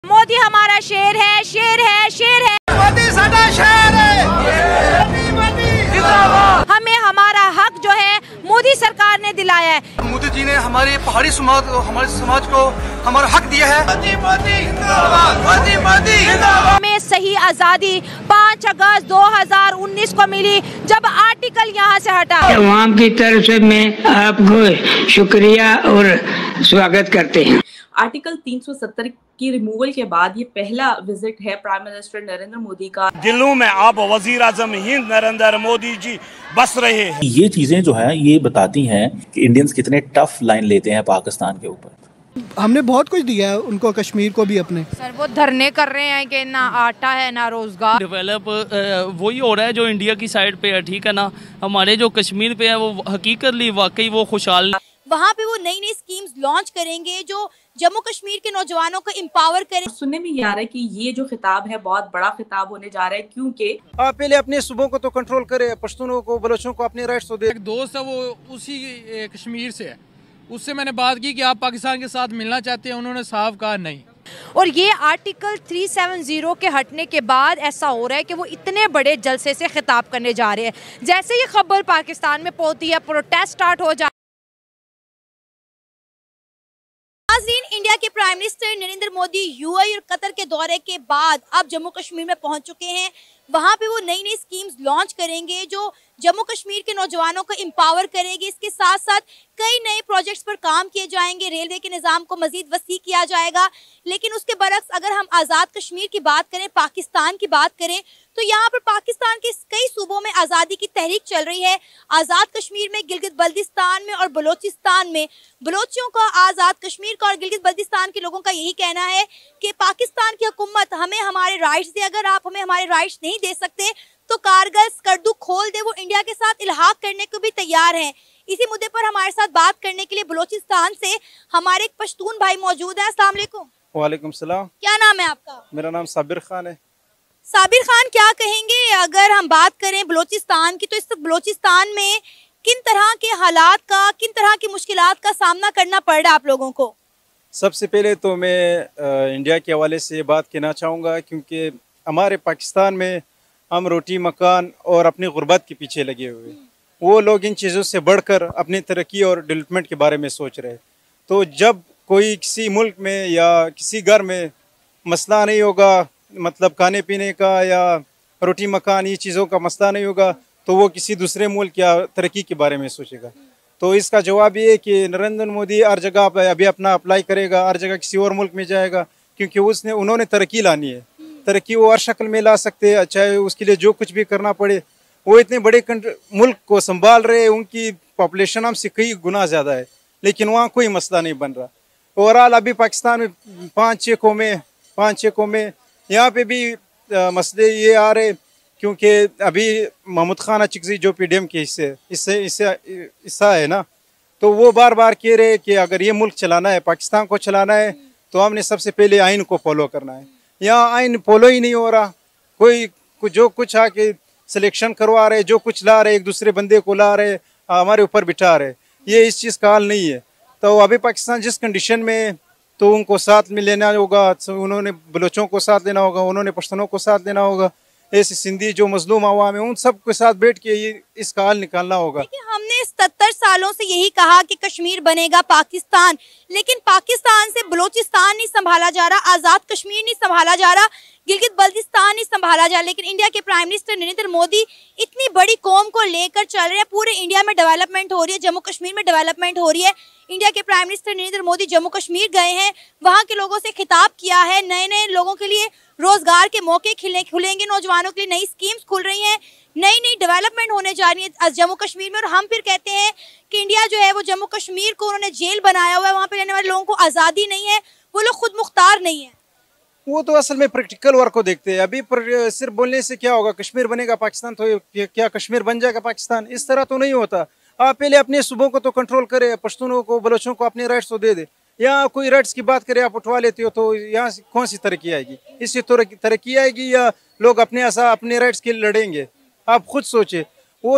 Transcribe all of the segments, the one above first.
मोदी हमारा शेर है, शेर है, शेर है। मोदी साडा शेर है। हमें हमारा हक जो है मोदी सरकार ने दिलाया है। मोदी जी ने हमारे पहाड़ी समाज को हमारा हक दिया है। मोदी मोदी जिंदाबाद, मोदी मोदी जिंदाबाद। हमें सही आज़ादी 5 अगस्त 2019 को मिली जब आर्टिकल यहाँ से हटा। अवाम की तरफ से मैं आपको शुक्रिया और स्वागत करते हैं। आर्टिकल 370 की रिमूवल के बाद ये पहला विजिट है प्राइम मिनिस्टर नरेंद्र मोदी का। दिल्ली में आप वजीर आजम हिंद नरेंद्र मोदी जी बस रहे हैं। ये चीजें जो है ये बताती हैं कि इंडियंस कितने टफ लाइन लेते हैं पाकिस्तान के ऊपर। हमने बहुत कुछ दिया है उनको, कश्मीर को भी अपने। सर वो धरने कर रहे हैं कि ना आटा है ना रोजगार। डेवलप वही हो रहा है जो इंडिया की साइड पे है, ठीक है ना। हमारे जो कश्मीर पे है वो हकीकतली वाकई वो खुशहाल। वहाँ पे वो नई नई स्कीम्स लॉन्च करेंगे जो जम्मू कश्मीर के नौजवानों को एम्पावर करें। सुनने में ये आ रहा है कि ये जो खिताब है बहुत बड़ा खिताब होने जा रहा है, क्योंकि आप पहले अपने सूबों को तो कंट्रोल करें, पश्तूनों को, बलोचों को अपने राइट्स तो दे। एक दोस्त है वो उसी कश्मीर से है, उससे मैंने बात की कि आप पाकिस्तान के साथ मिलना चाहते हैं, उन्होंने साफ कहा नहीं। और ये आर्टिकल 370 के हटने के बाद ऐसा हो रहा है कि वो इतने बड़े जलसे से खिताब करने जा रहे हैं। जैसे ये खबर पाकिस्तान में पहुंचती है, प्रोटेस्ट स्टार्ट हो जाए। इंडिया के prime minister Narendra Modi UAE और कतर के दौरे के बाद अब जम्मू कश्मीर में पहुंच चुके हैं। वहां पे वो नई नई स्कीम्स लॉन्च करेंगे जो जम्मू कश्मीर के नौजवानों को एम्पावर करेगी। इसके साथ साथ कई नए प्रोजेक्ट्स पर काम किए जाएंगे, रेलवे के निज़ाम को मजीद वसी किया जाएगा। लेकिन उसके बरक्स अगर हम आज़ाद कश्मीर की बात करें, पाकिस्तान की बात करें, तो यहाँ पर पाकिस्तान के कई सूबों में आज़ादी की तहरीक चल रही है। आज़ाद कश्मीर में, गिलगित बल्तिस्तान में और बलोचिस्तान में बलोचियों का, आज़ाद कश्मीर का और गिलगित बल्तिस्तान के लोगों का यही कहना है कि पाकिस्तान की हुकूमत हमें हमारे राइट्स दे। अगर आप हमें हमारे राइट्स नहीं दे सकते तो कारगिल स्कर्दू खोल दे। वो इंडिया के साथ इल्हाक करने को भी तैयार हैं। इसी मुद्दे पर हमारे साथ बात करने के लिए बलोचिस्तान से हमारे एक पश्तून भाई मौजूद हैं। अस्सलाम वालेकुम। वालेकुम सलाम। क्या नाम है आपका? मेरा नाम साबिर खान है। साबिर खान, क्या कहेंगे अगर हम बात करें बलोचिस्तान की, तो इस बलोचिस्तान में किन तरह के हालात का, किन तरह की मुश्किलात का सामना करना पड़ रहा है आप लोगों को? सबसे पहले तो मैं इंडिया के हवाले से बात कहना चाहूँगा, क्योंकि हमारे पाकिस्तान में हम रोटी मकान और अपनी गुर्बत के पीछे लगे हुए। वो लोग इन चीज़ों से बढ़कर अपनी तरक्की और डेवलपमेंट के बारे में सोच रहे। तो जब कोई किसी मुल्क में या किसी घर में मसला नहीं होगा, मतलब खाने पीने का या रोटी मकान ये चीज़ों का मसला नहीं होगा, तो वो किसी दूसरे मुल्क या तरक्की के बारे में सोचेगा। तो इसका जवाब ये है कि नरेंद्र मोदी हर जगह अभी अपना अप्लाई करेगा, हर जगह किसी और मुल्क में जाएगा, क्योंकि उन्होंने तरक्की लानी है। तरक्की वो हर शक्ल में ला सकते हैं, चाहे उसके लिए जो कुछ भी करना पड़े। वो इतने बड़े मुल्क को संभाल रहे हैं, उनकी पॉपुलेशन हमसे कई गुना ज़्यादा है, लेकिन वहाँ कोई मसला नहीं बन रहा। ओवरऑल अभी पाकिस्तान में 5-6 कौमें यहाँ पे भी मसले ये आ रहे, क्योंकि अभी महमूद खान अचिकजी जो पीडीएम के हिस्सा है ना, तो वो बार बार कह रहे कि अगर ये मुल्क चलाना है, पाकिस्तान को चलाना है, तो हमने सबसे पहले आइन को फॉलो करना है। यहाँ आइन फॉलो ही नहीं हो रहा। कोई जो कुछ आके सिलेक्शन करवा रहे, जो कुछ ला रहे, एक दूसरे बंदे को ला रहे, हमारे ऊपर बिठा रहे। ये इस चीज़ का हाल नहीं है। तो अभी पाकिस्तान जिस कंडीशन में, तो उनको साथ में लेना होगा। उन्होंने बलोचों को साथ लेना होगा, उन्होंने पश्तूनों को साथ लेना होगा, ऐसे सिंधी जो मजलूम अवाम है उन सब के साथ बैठ के ये इसका हल निकालना होगा। हमने 70 सालों से यही कहा कि कश्मीर बनेगा पाकिस्तान, लेकिन पाकिस्तान से बलोचिस्तान नहीं संभाला जा रहा, आज़ाद कश्मीर नहीं संभाला जा रहा, गिलगित बल्तिस्तान नहीं संभाला जा रहा। लेकिन इंडिया के प्राइम मिनिस्टर नरेंद्र मोदी इतनी बड़ी कौम को लेकर चल रहे हैं। पूरे इंडिया में डेवलपमेंट हो रही है, जम्मू कश्मीर में डेवलपमेंट हो रही है। इंडिया के प्राइम मिनिस्टर नरेंद्र मोदी जम्मू कश्मीर गए हैं, वहाँ के लोगों से खिताब किया है। नए नए लोगों के लिए रोजगार के मौके खुलेंगे, नौजवानों के लिए नई स्कीम्स खुल रही हैं, नई नई डेवलपमेंट होने जा रही है जम्मू कश्मीर में। और हम फिर कहते हैं कि इंडिया जो है वो जम्मू कश्मीर को उन्होंने जेल बनाया हुआ है, वहाँ पे रहने वाले लोगों को आज़ादी नहीं है, वो लोग खुद मुख्तार नहीं है। वो तो असल में प्रैक्टिकल वर्क को देखते हैं। अभी सिर्फ बोलने से क्या होगा? कश्मीर बनेगा पाकिस्तान, तो क्या कश्मीर बन जाएगा पाकिस्तान? इस तरह तो नहीं होता। आप पहले अपने सूबों को तो कंट्रोल करें, पश्तूनों को, बलोचों को अपने राइट्स तो दे दे। यहाँ कोई राइट्स की बात करें, आप उठवा लेते हो, तो यहाँ से कौन सी तरक्की आएगी? इससे तरक्की आएगी या लोग अपने राइट्स के लिए लड़ेंगे? आप खुद सोचे। वो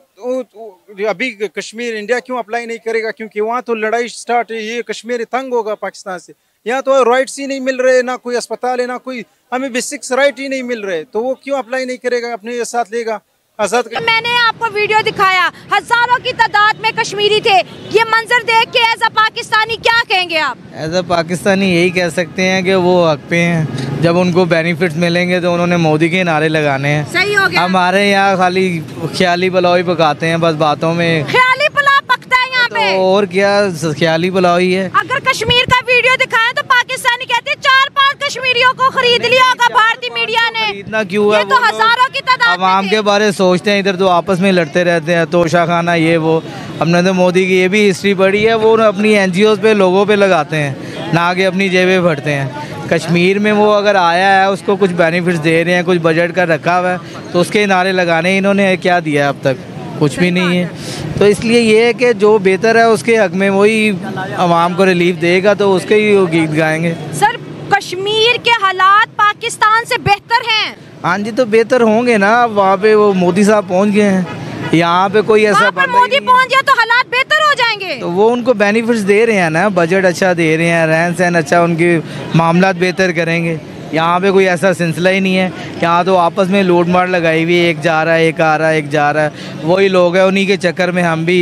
अभी कश्मीर इंडिया क्यों अप्लाई नहीं करेगा? क्योंकि वहाँ तो लड़ाई स्टार्ट है। ये कश्मीर तंग होगा पाकिस्तान से। यहाँ तो राइट्स ही नहीं मिल रहे, ना कोई अस्पताल है, ना कोई हमें बेसिक्स राइट ही नहीं मिल रहे, तो वो क्यों अप्लाई नहीं करेगा, अपने साथ लेगा आजाद। मैंने आपको वीडियो दिखाया, हजारों की तादाद में कश्मीरी थे। ये मंजर देख के एज अ पाकिस्तानी क्या कहेंगे आप? एज अ पाकिस्तानी यही कह सकते हैं कि वो हक पे हैं। जब उनको बेनिफिट्स मिलेंगे तो उन्होंने मोदी के नारे लगाने हैं। सही हो गया। हमारे यहाँ खाली ख्याली पुलाव ही पकाते हैं बस बातों में। ख्याली पुलाव पकता है यहाँ पे? तो और क्या, ख्याली पुलाव ही है। अगर कश्मीर का वीडियो दिखाएं तो पाकिस्तानी कहते हैं 4-5 कश्मीरियों को खरीद लिया होगा भारतीय मीडिया ने। खरीदना क्यों है? ये तो हजारों की तादाद आवाम के बारे सोचते हैं, इधर तो आपस में लड़ते रहते हैं, तोशा खाना ये वो। हमने तो मोदी की ये भी हिस्ट्री पढ़ी है, वो अपनी NGOs पे लोगों पे लगाते हैं, ना कि अपनी जेबें भरते हैं। कश्मीर में वो अगर आया है, उसको कुछ बेनिफिट्स दे रहे हैं, कुछ बजट का रखा हुआ है, तो उसके नारे लगाने इन्होंने क्या दिया अब तक? कुछ भी नहीं है। तो इसलिए ये है कि जो बेहतर है उसके हक में वही आवाम को रिलीफ देगा, तो उसके ही वो गीत गाएंगे। सर, कश्मीर के हालात पाकिस्तान से बेहतर हैं? हाँ जी, तो बेहतर होंगे ना। वहाँ पे वो मोदी साहब पहुँच गए हैं, यहाँ पे कोई ऐसा मोदी पहुँच गया तो हालात बेहतर हो जाएंगे। तो वो उनको बेनिफिट्स दे रहे हैं ना, बजट अच्छा दे रहे हैं, रहन सहन अच्छा, उनके मामलात बेहतर करेंगे। यहाँ पे कोई ऐसा सिलसिला ही नहीं है। यहाँ तो आपस में लूट मार लगाई हुई है, एक जा रहा है, एक आ रहा है, एक जा रहा है। वही लोग हैं, उन्हीं के चक्कर में हम भी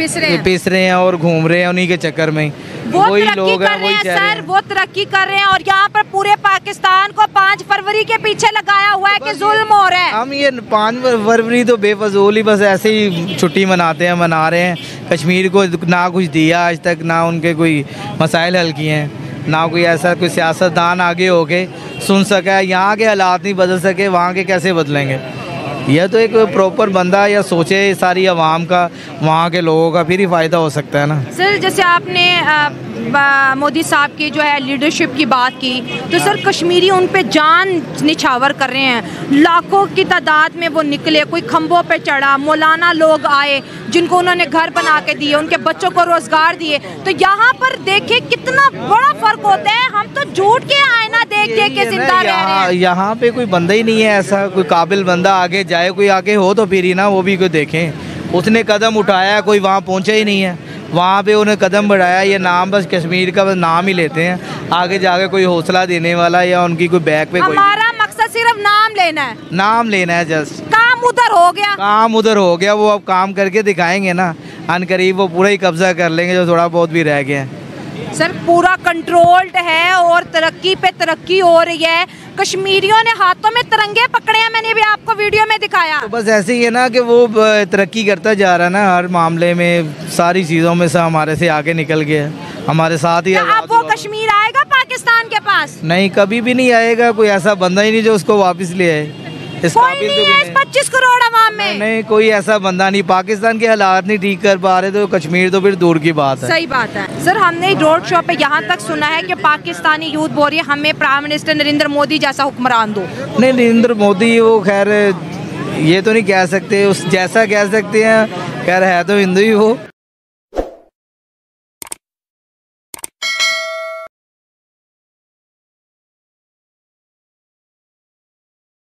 पिस रहे हैं और घूम रहे हैं उन्हीं के चक्कर में। वही लोग हैं, वही सर, वो तरक्की कर रहे हैं और यहाँ पर पूरे पाकिस्तान को 5 फरवरी के पीछे लगाया हुआ है कि जुल्म हो रहा है। हम ये 5 फरवरी तो बेफजूल ही बस ऐसे ही छुट्टी मनाते हैं, मना रहे हैं। कश्मीर को ना कुछ दिया आज तक, ना उनके कोई मसाइल हल किए हैं, ना कोई ऐसा कोई सियासतदान आगे होके सुन सका है। यहाँ के हालात नहीं बदल सके, वहाँ के कैसे बदलेंगे? यह तो एक प्रॉपर बंदा या सोचे सारी आवाम का, वहाँ के लोगों का, फिर ही फ़ायदा हो सकता है ना। सर, जैसे आपने मोदी साहब की जो है लीडरशिप की बात की, तो सर कश्मीरी उन पे जान निछावर कर रहे हैं। लाखों की तादाद में वो निकले, कोई खंभों पे चढ़ा, मौलाना लोग आए जिनको उन्होंने घर बना के दिए, उनके बच्चों को रोजगार दिए। तो यहाँ पर देखे कितना बड़ा फर्क होता है। हम तो झूठ के आईना देख देख के जिंदा रह रहे हैं। यहाँ पे कोई बंदा ही नहीं है ऐसा, कोई काबिल बंदा आगे जाए, कोई आगे हो तो फिर ही ना, वो भी कोई देखें। उसने कदम उठाया, कोई वहाँ पहुँचा ही नहीं है। वहाँ पे उन्हें कदम बढ़ाया, ये नाम बस कश्मीर का बस नाम ही लेते हैं, आगे जाके कोई हौसला देने वाला या उनकी कोई बैक पे कोई। हमारा मकसद सिर्फ नाम लेना है, नाम लेना है जस्ट। काम उधर हो गया, काम उधर हो गया। वो अब काम करके दिखाएंगे ना, अनकरीब वो पूरा ही कब्जा कर लेंगे जो थोड़ा बहुत भी रह गया है। सर, पूरा कंट्रोल्ड है और तरक्की पे तरक्की हो रही है। कश्मीरियों ने हाथों में तिरंगे पकड़े हैं, मैंने भी आपको वीडियो में दिखाया। तो बस ऐसे ही है ना कि वो तरक्की करता जा रहा है ना, हर मामले में, सारी चीज़ों में से हमारे से आगे निकल गया, हमारे साथ ही। अब वो कश्मीर आएगा पाकिस्तान के पास? नहीं, कभी भी नहीं आएगा। कोई ऐसा बंदा ही नहीं जो उसको वापस ले आए। इस काबिल तो नहीं है 25 करोड़ आवाम में। नहीं, कोई ऐसा बंदा नहीं। पाकिस्तान के हालात नहीं ठीक कर पा रहे तो कश्मीर तो फिर दूर की बात है। सही बात है। सर, हमने रोड शो पे यहाँ तक सुना है कि पाकिस्तानी यूथ बोल रही है हमें प्राइम मिनिस्टर नरेंद्र मोदी जैसा हुक्मरान दो। नहीं, नरेंद्र मोदी वो खैर ये तो नहीं कह सकते, उस जैसा कह सकते हैं, खैर है तो हिंदू ही वो।